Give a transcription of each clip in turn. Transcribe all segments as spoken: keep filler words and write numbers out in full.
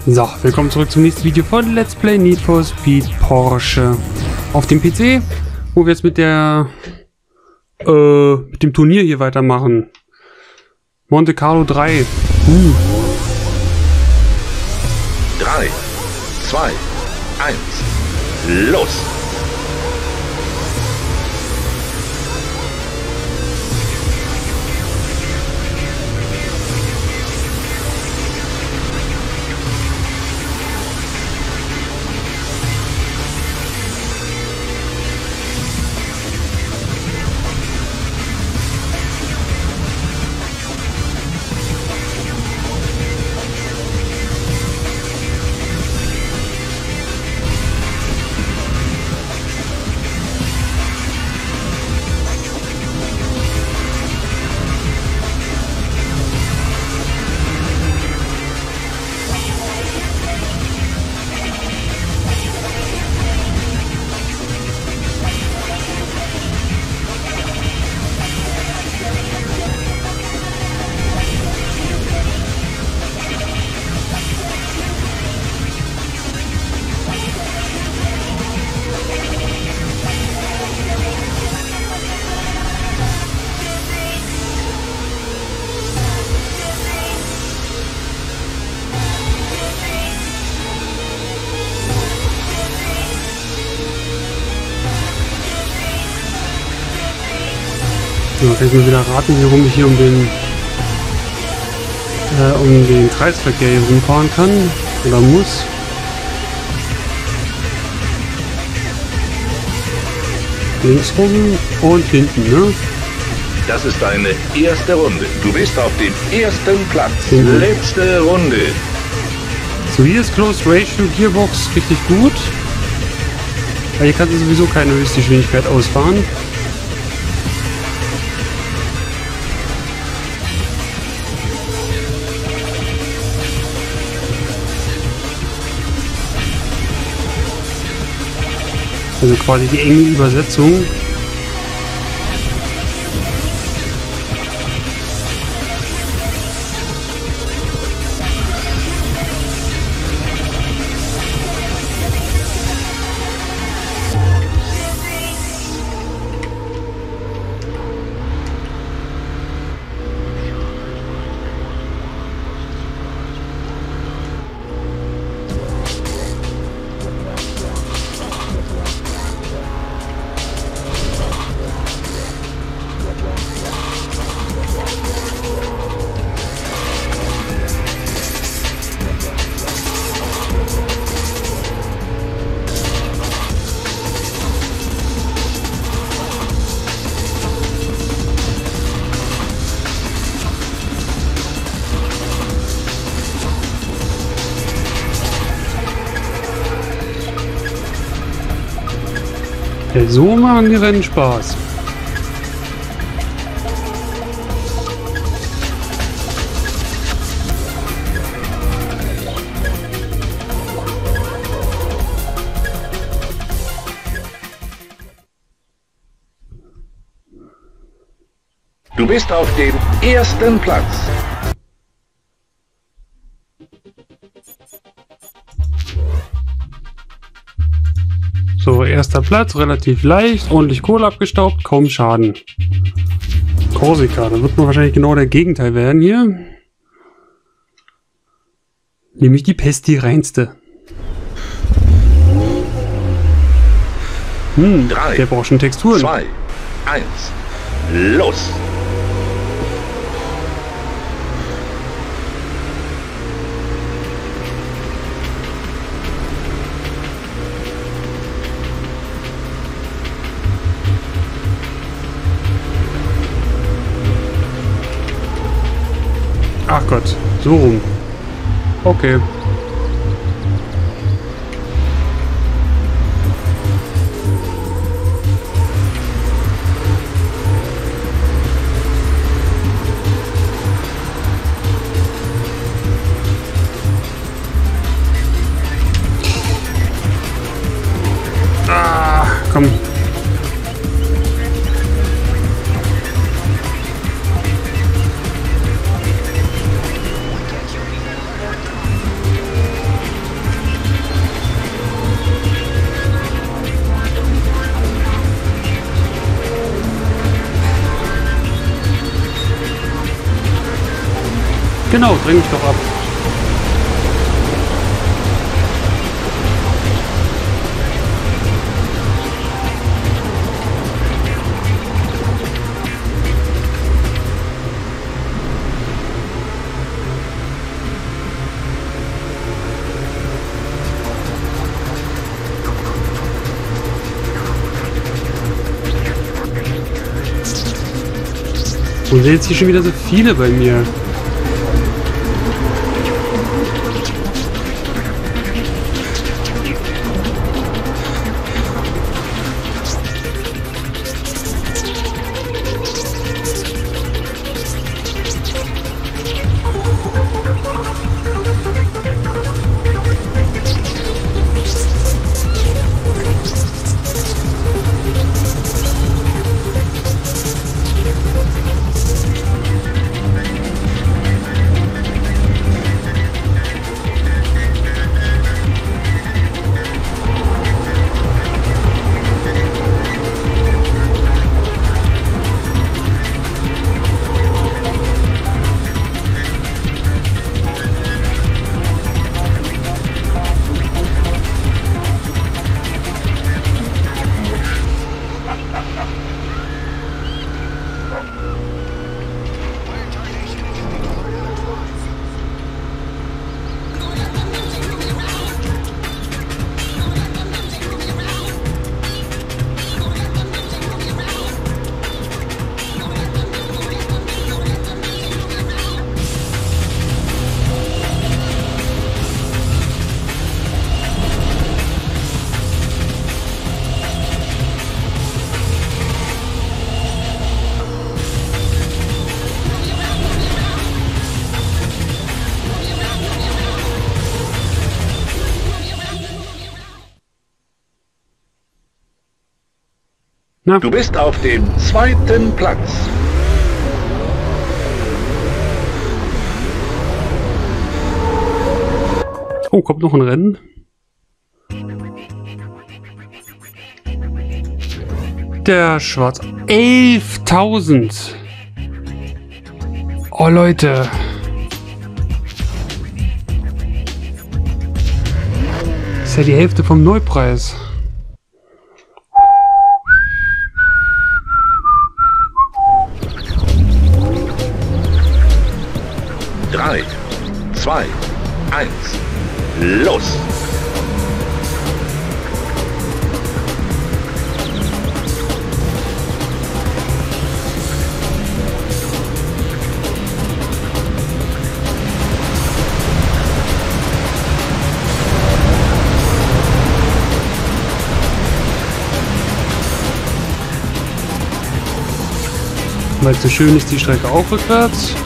So, willkommen zurück zum nächsten Video von Let's Play Need for Speed Porsche. Auf dem P C, wo wir jetzt mit der äh, mit dem Turnier hier weitermachen. Monte Carlo drei. Uh. drei, zwei, eins, los! So, jetzt mal wieder raten, warum ich hier um den äh, um den Kreisverkehr hier rumfahren kann oder muss. Links rum und hinten, ne? Das ist deine erste Runde. Du bist auf dem ersten Platz. Mhm. Letzte Runde. So, hier ist Close Ratio Gearbox richtig gut. Weil hier kannst du sowieso keine Höchstgeschwindigkeit ausfahren. Also quasi die enge Übersetzung. Ja, so machen die Rennen Spaß. Du bist auf dem ersten Platz. So, erster Platz, relativ leicht, ordentlich Kohle abgestaubt, kaum Schaden. Korsika, da wird man wahrscheinlich genau der Gegenteil werden hier. Nämlich die Pest, die reinste. Hm, Drei, der braucht schon Texturen. zwei, eins, los! Ach Gott, so rum. Okay. Ah, komm. Genau, dräng mich doch ab. Und sind jetzt hier schon wieder so viele bei mir. Na? Du bist auf dem zweiten Platz. Oh, kommt noch ein Rennen? Der Schwarz. elftausend! Oh, Leute. Das ist ja die Hälfte vom Neupreis. Drei, zwei, eins, los! Weil es so schön ist, die Strecke auch rückwärts.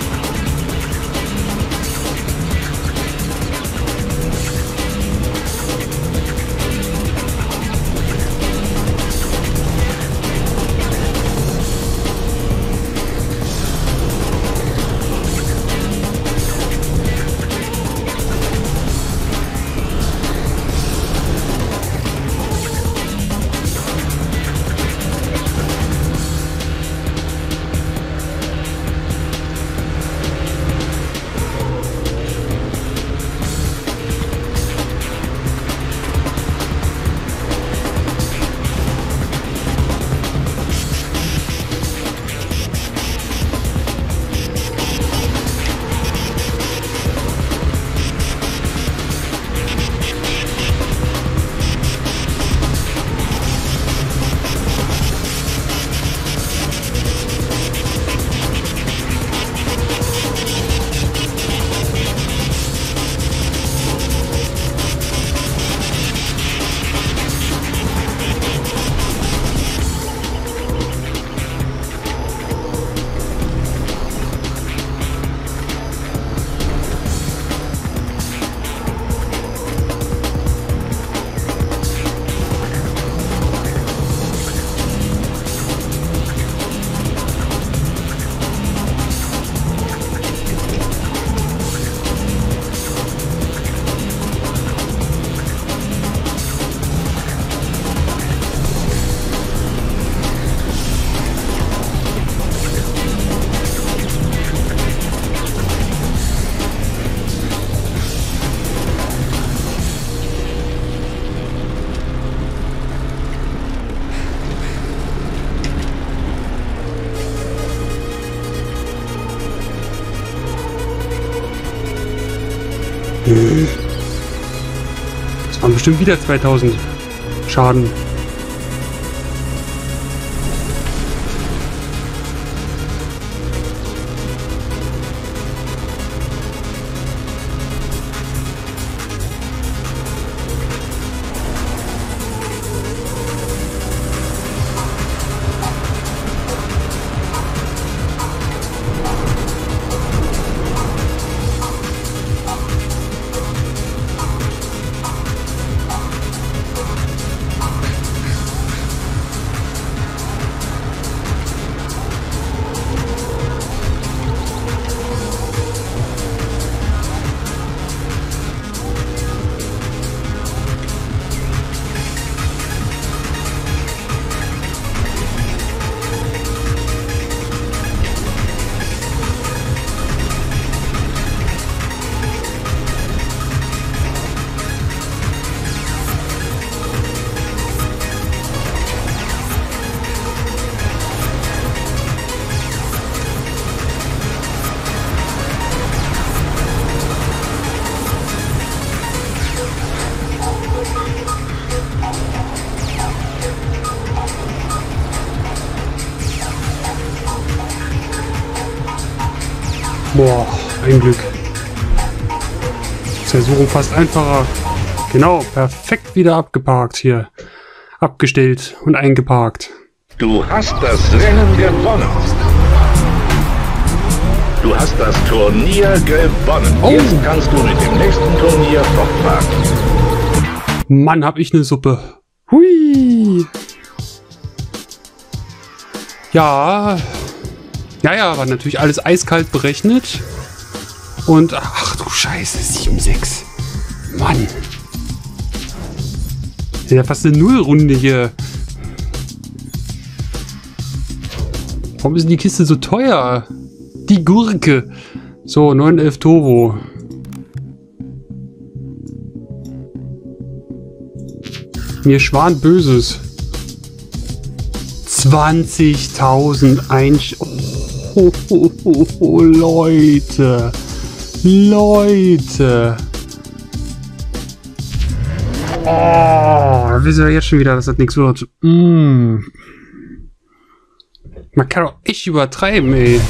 Nö. Das waren bestimmt wieder zweitausend Schaden. Boah, ein Glück. Zersuchung fast einfacher. Genau, perfekt wieder abgeparkt hier. Abgestellt und eingeparkt. Du hast das Rennen gewonnen. Du hast das Turnier gewonnen. Oh. Jetzt kannst du mit dem nächsten Turnier fortfahren. Mann, hab ich eine Suppe. Hui. Ja. Ja, ja, war natürlich alles eiskalt berechnet. Und, ach du Scheiße, sieben sechs. Mann. Das ist ja fast eine Nullrunde hier. Warum ist denn die Kiste so teuer? Die Gurke. So, neun elf Turbo. Mir schwan Böses. zwanzigtausend Einsch... Oh, oh, oh, oh, Leute. Leute. Oh, da wissen wir jetzt schon wieder, dass das nichts wird. Mm. Man kann doch echt übertreiben, ey.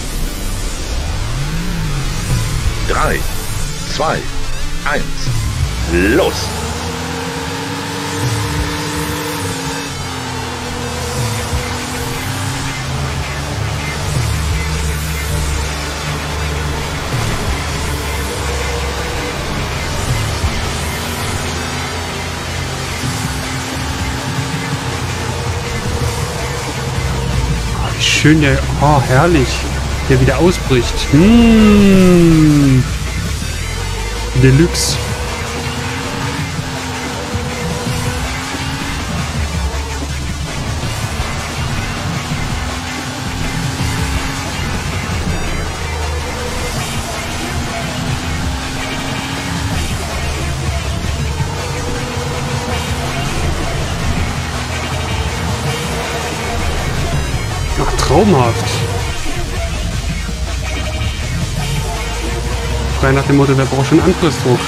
drei, zwei, eins, los! Schön, der, oh, herrlich, der wieder ausbricht. Mmh. Deluxe. Traumhaft. Frei nach dem Motto, wer braucht schon Anpressdruck?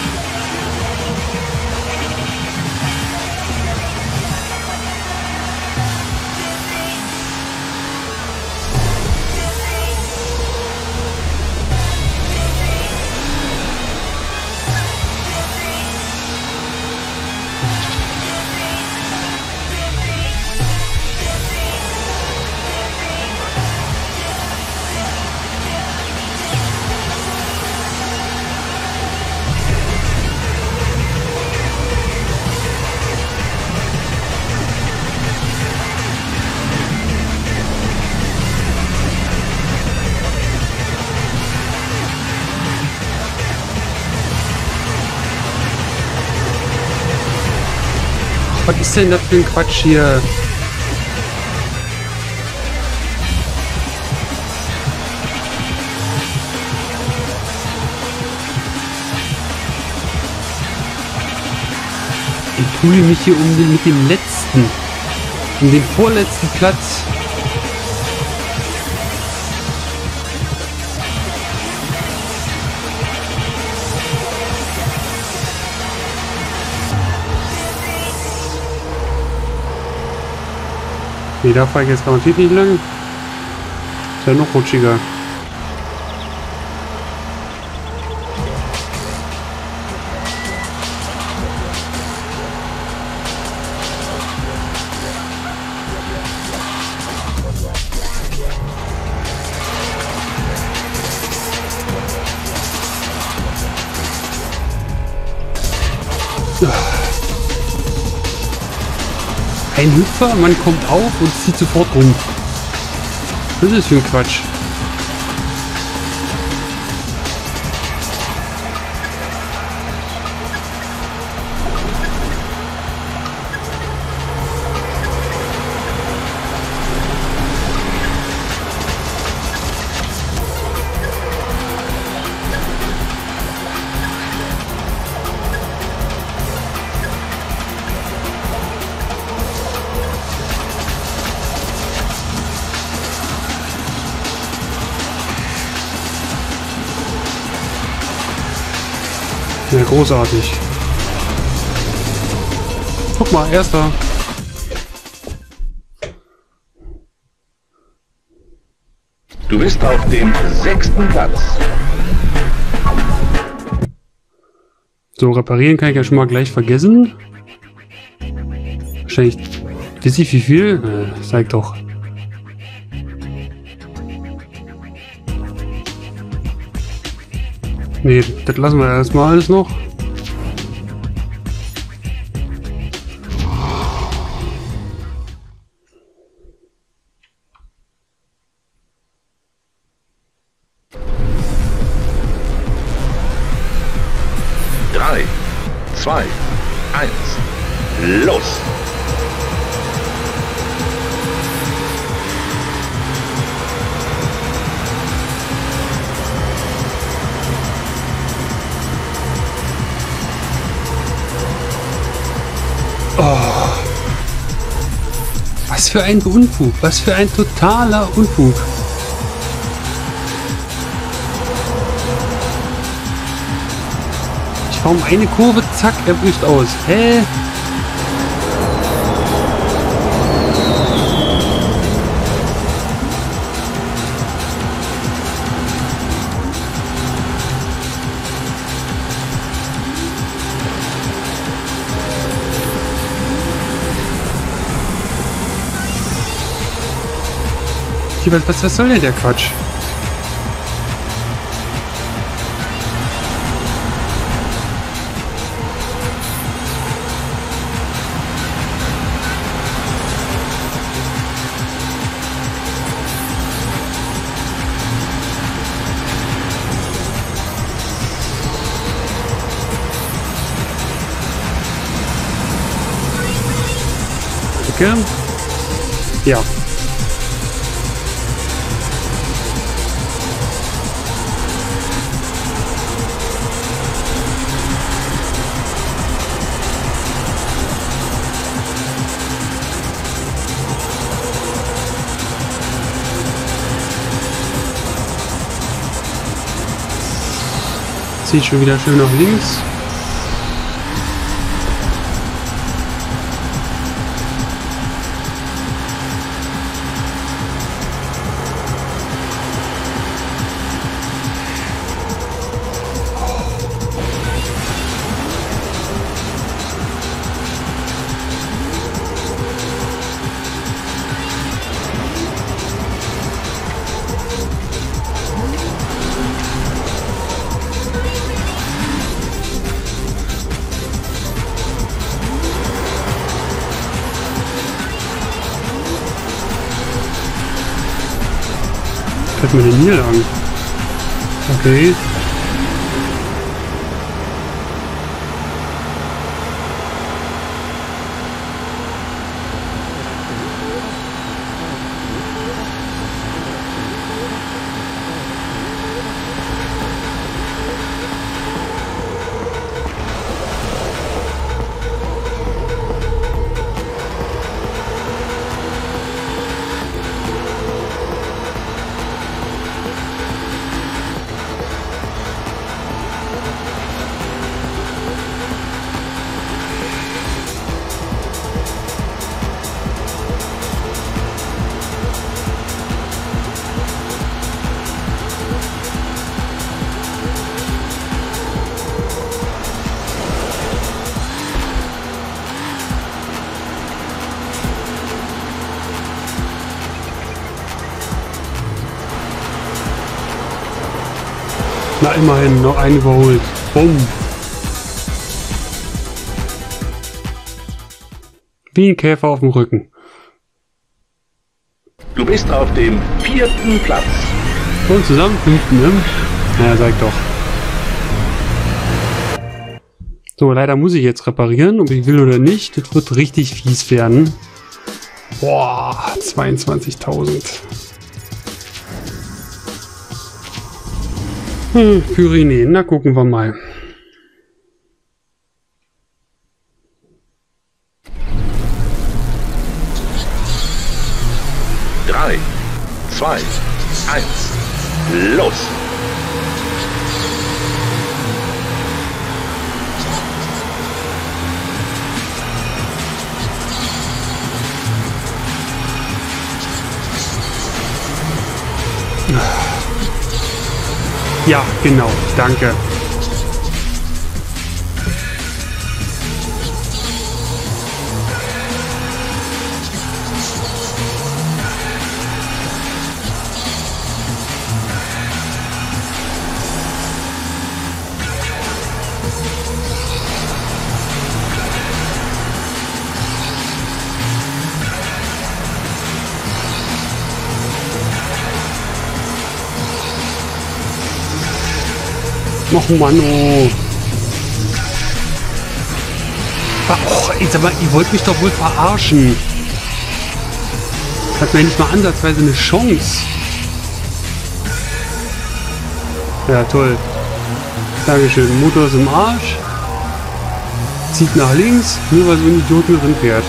Was ist denn das für ein Quatsch hier? Ich tue mich hier um den, mit dem letzten, um den vorletzten Platz. Nee, da fahre ich jetzt garantiert nicht lang. Ist ja noch rutschiger. Ein Hüpfer, man kommt auf und zieht sofort rum. Was ist das für ein Quatsch? Ja, großartig. Guck mal, erster. Du bist auf dem sechsten Platz. So, reparieren kann ich ja schon mal gleich vergessen. Wahrscheinlich. Weiß ich wie viel? Äh, sag doch. Nee, das lassen wir erstmal alles noch. Drei, zwei, eins, los! Oh. Was für ein Unfug. Was für ein totaler Unfug. Ich fahre um eine Kurve, zack, er bricht aus. Hä? Was, was soll denn der Quatsch? Okay. Ja. Zieht schon wieder schön nach links. Fährt mir den hier lang. Okay. Na, immerhin, noch einen überholt. Bumm. Wie ein Käfer auf dem Rücken. Du bist auf dem vierten Platz. Und zusammen fünften, ne? Na, sag doch. So, leider muss ich jetzt reparieren, ob ich will oder nicht. Das wird richtig fies werden. Boah, zweiundzwanzigtausend. Hm, Pyrenäen, na gucken wir mal. Drei, zwei, eins, los! Ja, genau, danke. Och Mann, oh. Och, ey, sag mal, ihr wollt mich doch wohl verarschen. Hat mir nicht mal ansatzweise eine Chance. Ja, toll. Dankeschön. Motor ist im Arsch. Zieht nach links, nur weil so ein Idiot mir drin fährt.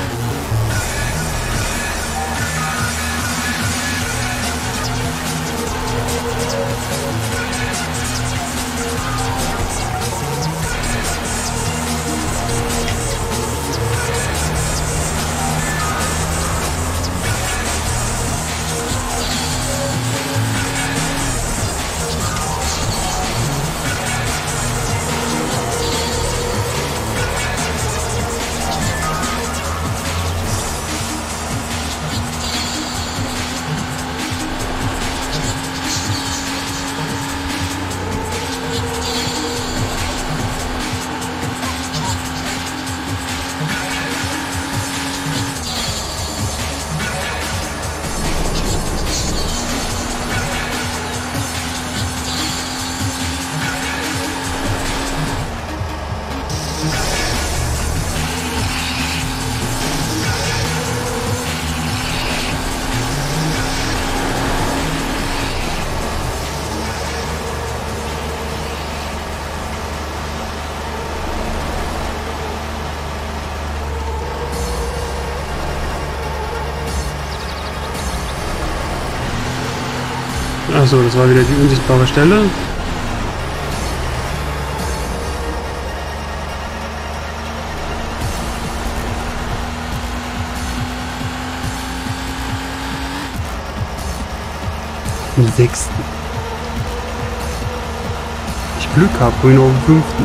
Achso, das war wieder die unsichtbare Stelle. Im sechsten. Ich Glück habe, wohin auf dem fünften.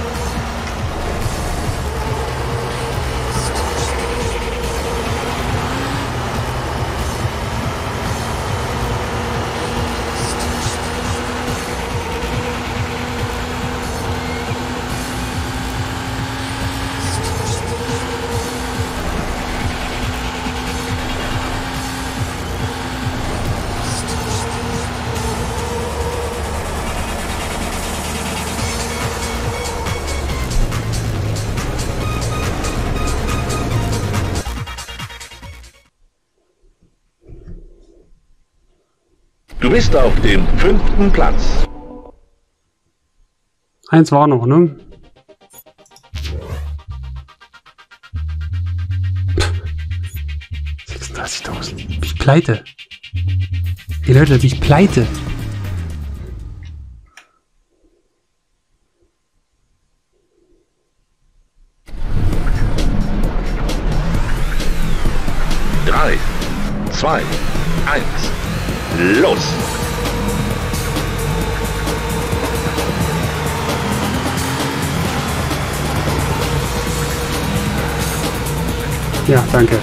Du bist auf dem fünften Platz. Eins war noch, ne? sechsunddreißigtausend. Bin ich pleite? Hey Leute, bin ich pleite? Drei, zwei, eins. Los! Ja, danke.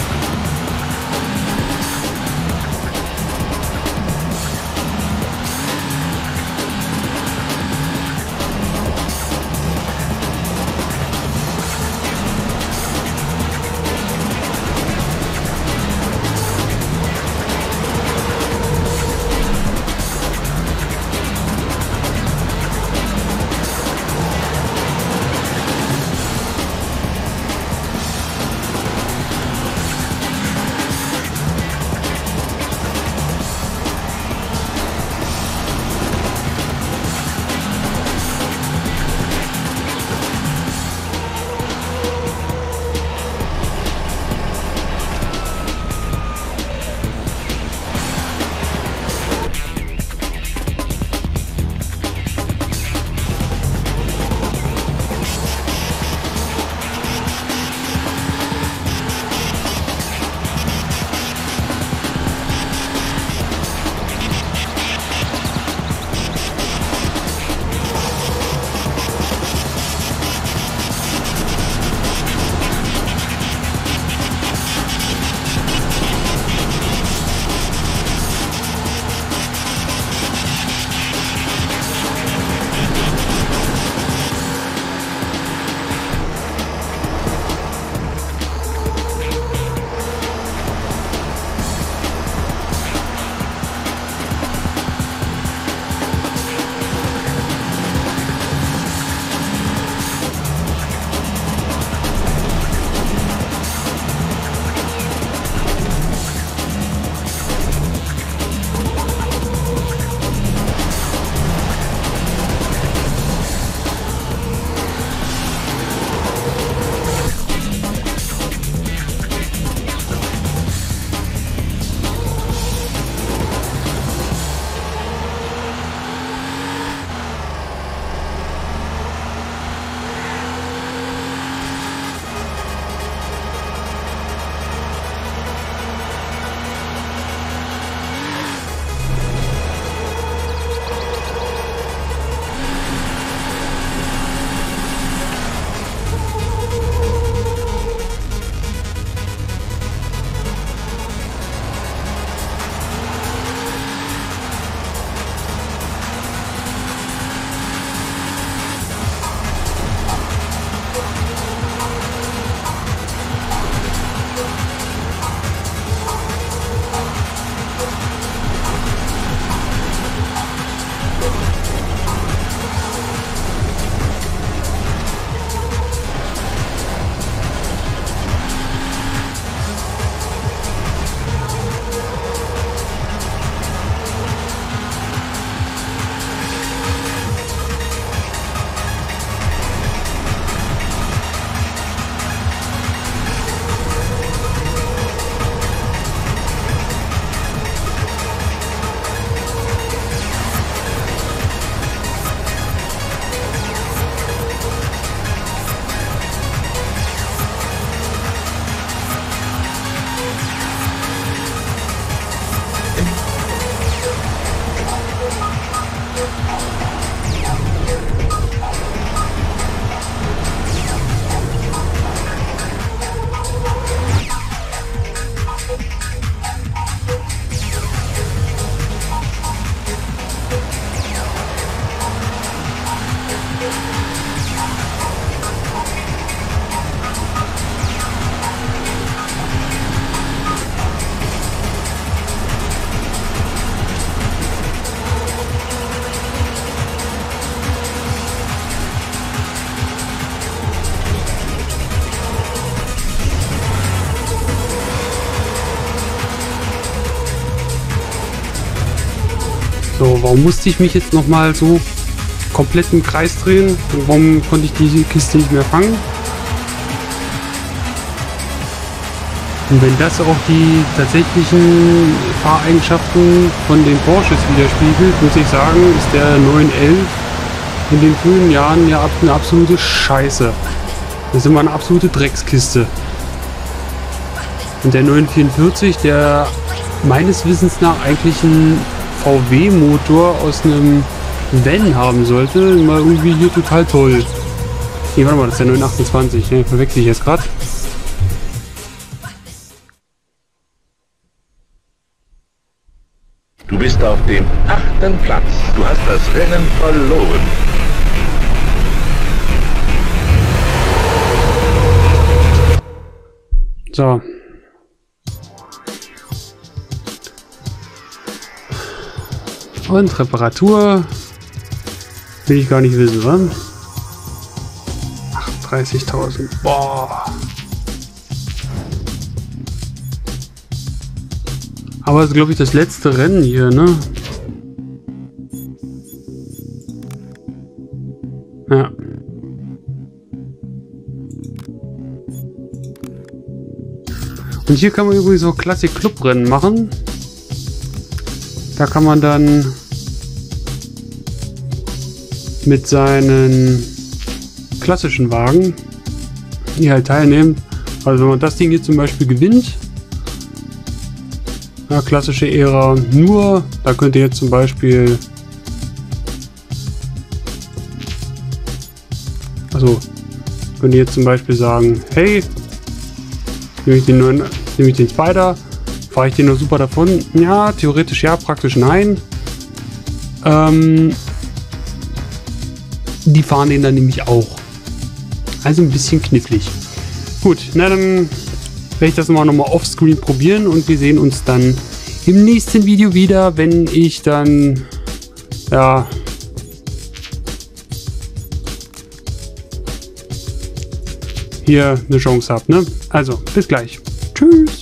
So, warum musste ich mich jetzt nochmal so komplett im Kreis drehen? Und warum konnte ich diese Kiste nicht mehr fangen? Und wenn das auch die tatsächlichen Fahreigenschaften von den Porsches widerspiegelt, muss ich sagen, ist der neun elf in den frühen Jahren ja eine absolute Scheiße. Das ist immer eine absolute Dreckskiste. Und der neun vierundvierzig, der meines Wissens nach eigentlich einen V W-Motor aus einem Van haben sollte, mal irgendwie hier total toll. Nee, warte mal, das ist der neun achtundzwanzig, ne? Verwechsel ich jetzt gerade. Du bist auf dem achten Platz. Du hast das Rennen verloren. So. Und Reparatur. Will ich gar nicht wissen, was? achtunddreißigtausend. Boah. Aber das ist, glaube ich, das letzte Rennen hier, ne? Ja. Und hier kann man übrigens auch Classic Club Rennen machen. Da kann man dann mit seinen klassischen Wagen hier halt teilnehmen. Also wenn man das Ding hier zum Beispiel gewinnt, ja, klassische Ära nur, da könnt ihr jetzt zum Beispiel, also könnt ihr jetzt zum Beispiel sagen, hey, nehme ich den neuen, nehme ich den Spider, fahre ich den nur super davon? Ja, theoretisch ja, praktisch nein. Ähm, die fahren den dann nämlich auch. Also ein bisschen knifflig. Gut, na dann werde ich das mal nochmal offscreen probieren und wir sehen uns dann im nächsten Video wieder, wenn ich dann, ja, hier eine Chance habe, ne? Also, bis gleich. Tschüss.